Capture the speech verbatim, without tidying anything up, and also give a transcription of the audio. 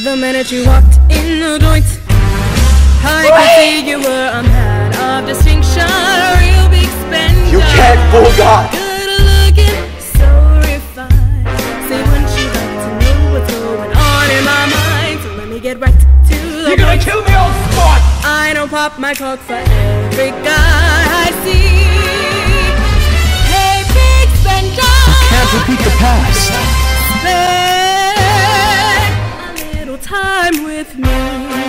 The minute you walked in the joint, I could see you were a man of distinction, a real big spender. You can't fool God. Good looking, so refined. Say, wouldn't you like to know what's going on in my mind? So let me get right to the You're gonna point. kill me on spot. I don't pop my cork for every guy I see. Hey, big spender, Can't repeat the past. spend a little time with me.